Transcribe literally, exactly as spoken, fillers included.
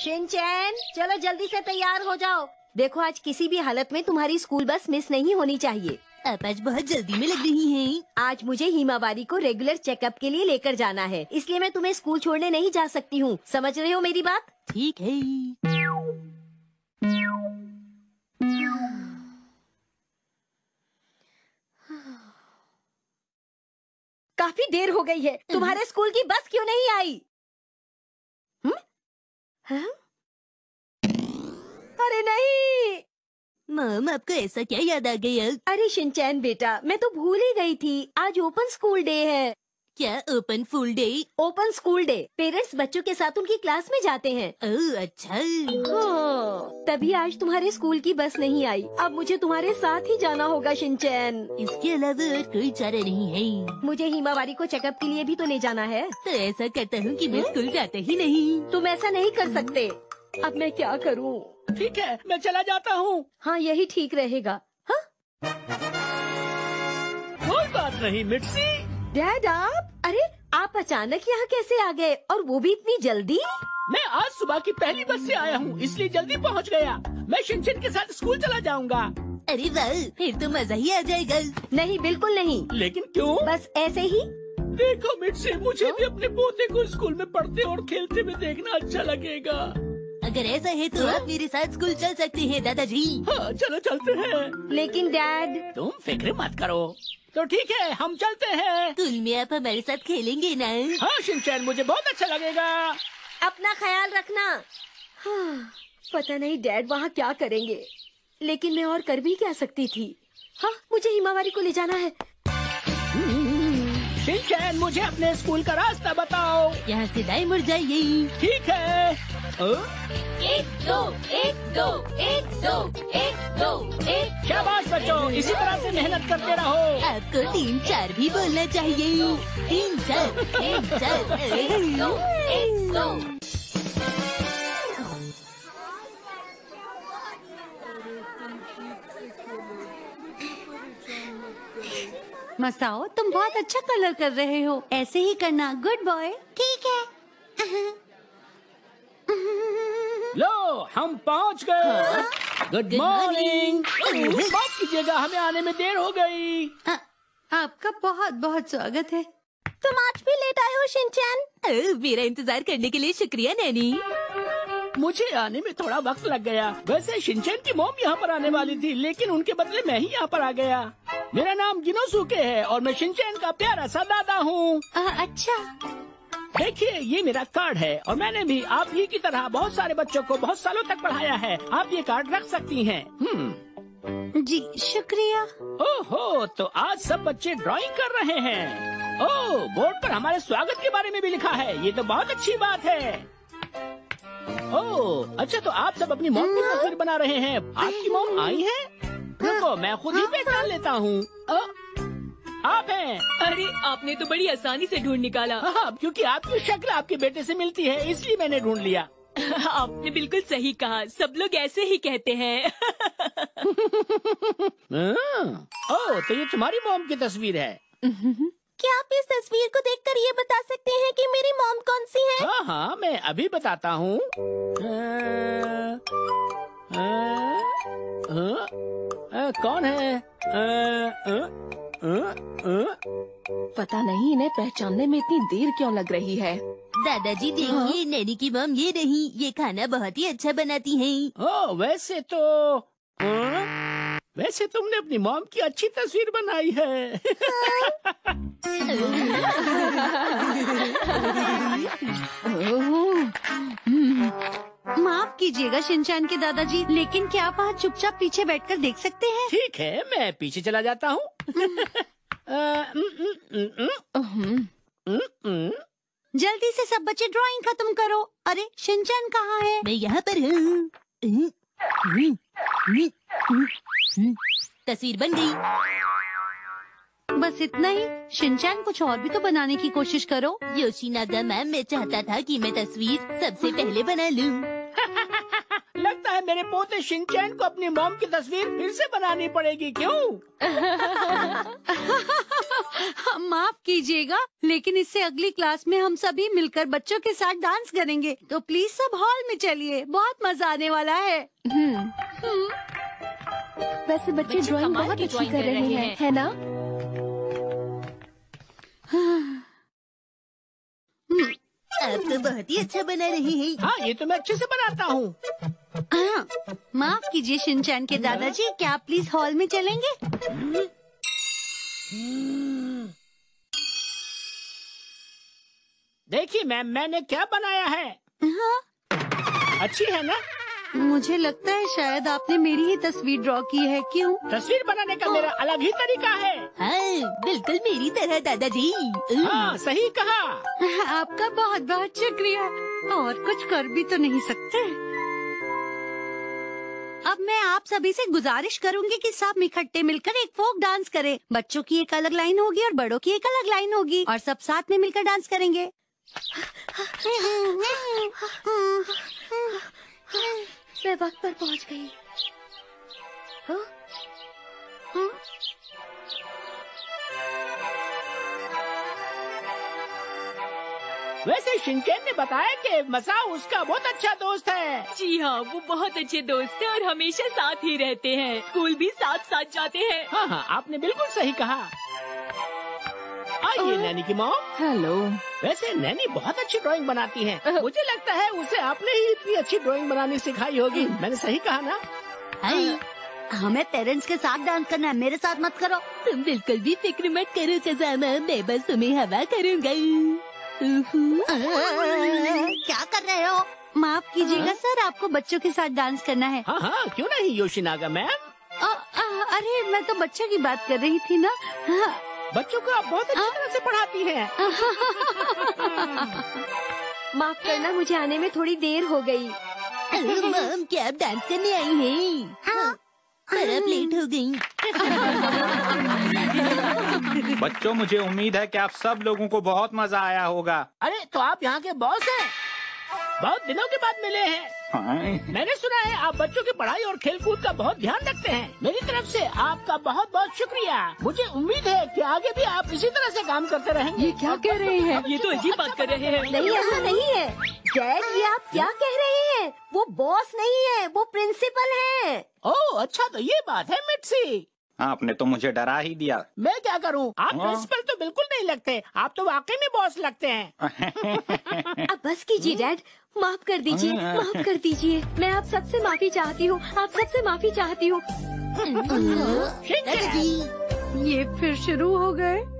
Shinchan, चलो जल्दी से तैयार हो जाओ। देखो आज किसी भी हालत में तुम्हारी स्कूल बस मिस नहीं होनी चाहिए। आप आज बहुत जल्दी में लग रही हैं। आज मुझे हिमावारी को रेगुलर चेकअप के लिए लेकर जाना है, इसलिए मैं तुम्हें स्कूल छोड़ने नहीं जा सकती हूँ। समझ रहे हो मेरी बात? ठीक है। काफी देर हो गई है, तुम्हारे स्कूल की बस क्यों नहीं आई? हम्म? हाँ? अरे नहीं। मॉम, आपको ऐसा क्या याद आ गया? अरे शिनचैन बेटा, मैं तो भूल ही गई थी। आज ओपन स्कूल डे है। क्या open full day? Open school day. Parents बच्चों के साथ उनकी क्लास में जाते हैं। ओह अच्छा। हाँ, तभी आज तुम्हारे स्कूल की बस नहीं आई। अब मुझे तुम्हारे साथ ही जाना होगा शिनचैन। इसके अलावा और कोई चारा नहीं है। मुझे हिमावारी को चेकअप के लिए भी तो ले जाना है। तो ऐसा करता हूँ कि मैं स्कूल जाता ही नहीं। तुम ऐसा नहीं कर सकते। अब मैं क्या करूँ? ठीक है, मैं चला जाता हूँ। हाँ, यही ठीक रहेगा। हाँ? कोई बात नहीं मिट्सी। डैड आप? अरे आप अचानक यहाँ कैसे आ गए, और वो भी इतनी जल्दी? मैं आज सुबह की पहली बस से आया हूँ, इसलिए जल्दी पहुँच गया। मैं शिनचैन के साथ स्कूल चला जाऊँगा। अरे वाह, फिर तो मजा ही आ जाएगा। नहीं, बिल्कुल नहीं। लेकिन क्यों? बस ऐसे ही। देखो मिट्सी, मुझे भी अपने पोते को स्कूल में पढ़ते और खेलते हुए देखना अच्छा लगेगा। अगर ऐसा है तो आप मेरे साथ स्कूल चल सकते हैं दादाजी। हाँ चलो चलते हैं। लेकिन डैड। तुम फिक्र मत करो। तो ठीक है, हम चलते हैं। स्कूल में आप हमारे साथ खेलेंगे ना? हाँ शिनचैन, मुझे बहुत अच्छा लगेगा। अपना ख्याल रखना। हाँ, पता नहीं डैड वहाँ क्या करेंगे, लेकिन मैं और कर भी क्या सकती थी। हाँ, मुझे हिमावारी को ले जाना है। शिनचैन, मुझे अपने स्कूल का रास्ता बताओ। यहाँ से दाएं मुड़ जाइए। ठीक है। ओ? एक दो एक दो एक दो एक दो एक। शाबाश बच्चों, इसी तरह से मेहनत करते रहो। आपको तीन चार भी बोलना चाहिए। तीन चार तीन चार एक दो एक दो। मसाओ, तुम बहुत अच्छा कलर कर रहे हो। ऐसे ही करना। Good boy. ठीक है। लो, हम पहुंच गए। Good morning. माफ कीजिएगा, हमें आने में देर हो गई। आ, आपका बहुत बहुत स्वागत है। तुम आज भी लेट आए हो शिनचैन। मेरा इंतजार करने के लिए शुक्रिया नैनी। मुझे आने में थोड़ा वक्त लग गया। वैसे शिनचैन की मॉम यहाँ पर आने वाली थी, लेकिन उनके बदले मैं ही यहाँ पर आ गया। मेरा नाम जिनोसुके है और मैं शिनचैन का प्यारा सा दादा हूँ। अच्छा, देखिए, ये मेरा कार्ड है और मैंने भी आप ही की तरह बहुत सारे बच्चों को बहुत सालों तक पढ़ाया है। आप ये कार्ड रख सकती हैं। हम्म। जी शुक्रिया। ओहो, तो आज सब बच्चे ड्राइंग कर रहे हैं। ओह, बोर्ड पर हमारे स्वागत के बारे में भी लिखा है। ये तो बहुत अच्छी बात है। ओह, अच्छा, तो आप सब अपनी मॉम की तस्वीर बना रहे हैं। आपकी मॉम आई है? रुको, मैं खुद ही पहचान लेता हूँ। आप हैं? अरे, आपने तो बड़ी आसानी से ढूंढ निकाला। हाँ, क्योंकि आपकी शक्ल आपके बेटे से मिलती है, इसलिए मैंने ढूंढ लिया। आपने बिल्कुल सही कहा, सब लोग ऐसे ही कहते हैं। ओह, तो ये तुम्हारी मॉम की तस्वीर है। क्या आप इस तस्वीर को देखकर ये बता सकते हैं कि मेरी मॉम कौन सी है? हाँ हाँ, मैं अभी बताता हूँ। कौन है? आ, आ, आ, आ? पता नहीं इन्हें पहचानने में इतनी देर क्यों लग रही है। दादाजी देखिए, नैनी की मॉम ये नहीं, ये खाना बहुत ही अच्छा बनाती हैं। ओह, वैसे तो आ? वैसे तुमने अपनी मॉम की अच्छी तस्वीर बनाई है। माफ कीजिएगा शिनचैन के दादाजी, लेकिन क्या आप वहाँ चुपचाप पीछे बैठकर देख सकते हैं? ठीक है, मैं पीछे चला जाता हूँ। जल्दी से सब बच्चे ड्राइंग खत्म करो। अरे शिनचैन कहाँ है? मैं यहाँ पर हूँ। तस्वीर बन गई। बस इतना ही? शिनचैन, कुछ और भी तो बनाने की कोशिश करो। योशीनागा मैम, मैं चाहता था कि मैं तस्वीर सबसे पहले बना लूं। लगता है मेरे पोते शिनचैन को अपनी मॉम की तस्वीर फिर से बनानी पड़ेगी। क्यों? माफ कीजिएगा, लेकिन इससे अगली क्लास में हम सभी मिलकर बच्चों के साथ डांस करेंगे, तो प्लीज सब हॉल में चलिए, बहुत मजा आने वाला है। वैसे बच्चे ड्राइंग बहुत अच्छी कर रहे हैं, है ना? आप तो बहुत ही अच्छा बना रहे हैं। हाँ, ये तो मैं अच्छे से बनाता हूँ। हाँ, माफ कीजिए शिनचैन के दादाजी, क्या आप प्लीज हॉल में चलेंगे? देखिए मैम, मैंने क्या बनाया है। हाँ, अच्छी है ना? मुझे लगता है शायद आपने मेरी ही तस्वीर ड्रॉ की है। क्यों? तस्वीर बनाने का मेरा अलग ही तरीका है। हाँ, बिल्कुल मेरी तरह दादाजी। हाँ, सही कहा। आपका बहुत बहुत शुक्रिया। और कुछ कर भी तो नहीं सकते। अब मैं आप सभी से गुजारिश करूंगी कि सब इकट्ठे मिलकर एक फोक डांस करें। बच्चों की एक अलग लाइन होगी और बड़ों की एक अलग लाइन होगी, और सब साथ में मिलकर डांस करेंगे। मैं वक्त पर पहुंच गई। हाँ? हाँ? वैसे शिनचैन ने बताया कि मसाओ उसका बहुत अच्छा दोस्त है। जी हाँ, वो बहुत अच्छे दोस्त हैं और हमेशा साथ ही रहते हैं। स्कूल भी साथ साथ जाते हैं। हाँ हाँ, आपने बिल्कुल सही कहा। आइए नैनी की मॉम। हेलो। वैसे नैनी बहुत अच्छी ड्राइंग बनाती है। मुझे लगता है उसे आपने ही इतनी अच्छी ड्राइंग बनानी सिखाई होगी। मैंने सही कहा ना? हाय, हमें पेरेंट्स के साथ डांस करना है, मेरे साथ मत करो। तुम बिल्कुल भी फिक्र मत करो शज़ामा, मैं बस तुम्हें हवा करूँगा। क्या कर रहे हो? माफ कीजिएगा सर, आपको बच्चों के साथ डांस करना है। हाँ हाँ, क्यों नहीं योशिनागा मैम। आ, आ, अरे मैं तो बच्चों की बात कर रही थी ना। हाँ। बच्चों को आप बहुत अच्छी तरह से पढ़ाती हैं। माफ करना, मुझे आने में थोड़ी देर हो गई। मॉम, क्या आप डांस करने आई हैं? हाँ, पर आप लेट हो गई। बच्चों, मुझे उम्मीद है कि आप सब लोगों को बहुत मजा आया होगा। अरे, तो आप यहाँ के बॉस हैं? बहुत दिनों के बाद मिले हैं। हाँ। मैंने सुना है आप बच्चों की पढ़ाई और खेलकूद का बहुत ध्यान रखते हैं। मेरी तरफ से आपका बहुत बहुत शुक्रिया। मुझे उम्मीद है कि आगे भी आप इसी तरह से काम करते रहेंगे। ये क्या कह रहे हैं? ये तो अजीब बात कर रहे हैं। नहीं, ऐसा नहीं है डैड, ये आप क्या कह रहे हैं? वो बॉस नहीं है, वो प्रिंसिपल है। ओह अच्छा, तो ये बात है मिट्सी। आपने तो मुझे डरा ही दिया। मैं क्या करूं? आप हाँ। प्रिंसिपल तो बिल्कुल नहीं लगते। आप तो वाकई में बॉस लगते हैं। अब बस कीजिए डैड, माफ कर दीजिए, माफ कर दीजिए। मैं आप सबसे माफी चाहती हूँ, आप सबसे माफी चाहती हूँ। शिनचैन, ये फिर शुरू हो गए।